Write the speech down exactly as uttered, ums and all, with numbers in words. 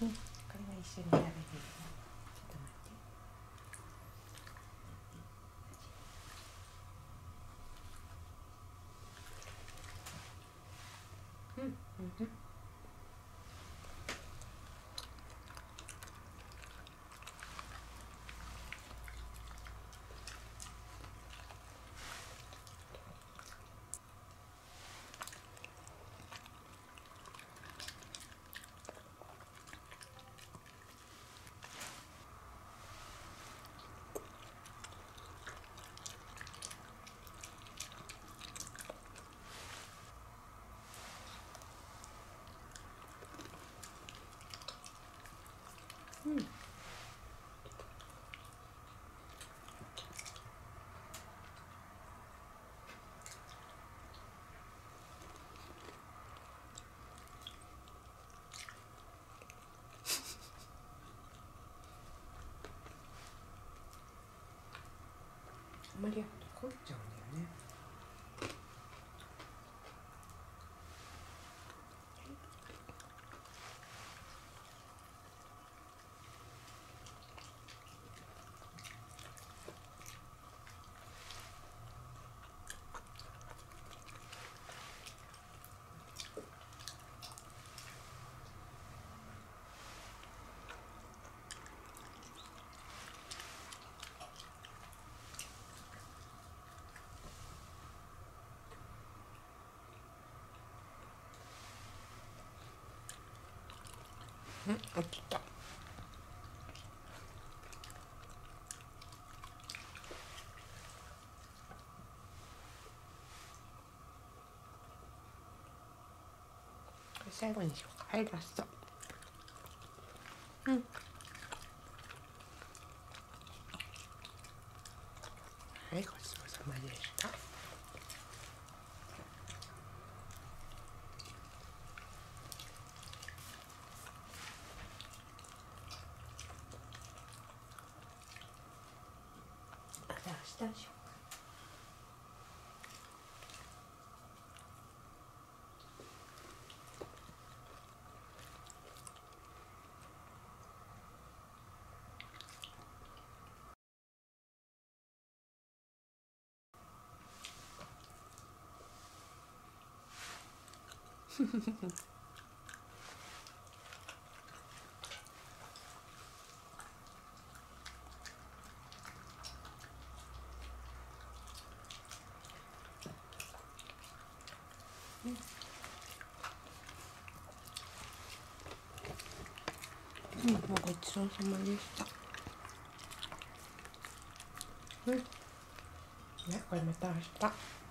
うん、これは一緒に食べてる。ちょっと待って。うんうんうん。うん。あまりやると凍っちゃうんだよね。うん、落ちた。最後にしようか。はい、ラスト。うん。はい、ごちそうさまでした。また明日でしょうか。うん、もうごちそうさまでした。うん。ね、これまた明日。